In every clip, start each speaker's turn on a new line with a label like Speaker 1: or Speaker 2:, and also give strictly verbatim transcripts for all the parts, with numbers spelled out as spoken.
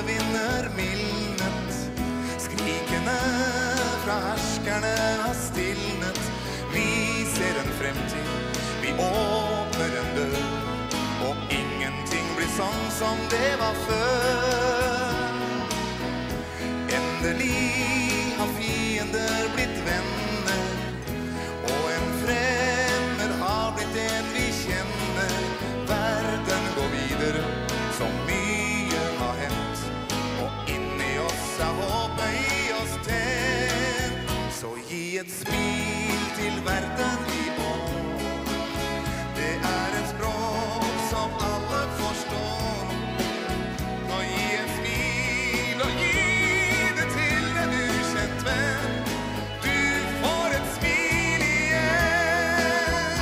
Speaker 1: vinder mildnet. Skrikene fra herskerne har stillnet. Vi ser en fremtid, vi åpner en dør, og ingenting blir sånn som det var før. Endelig har fiender blitt venner, og en fremmed har blitt en vi kjenner. Verden går videre, så mye har hendt, og inni oss er håpet i oss tent. Så gi et smil til verden i år. Det er et språk som alle forstår. Nå gi et smil og gi det til en ukjent venn. Du får et smil igjen.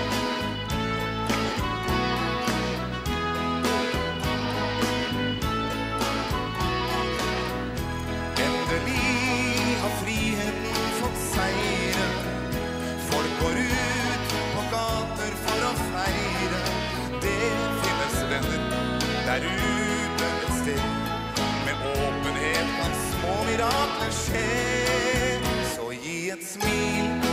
Speaker 1: Endelig har friheten fått seire. Folk går ut på gater for å feire. Det finnes venner der ute et sted. Med åpenhet kan små mirakler skje. Så gi et smil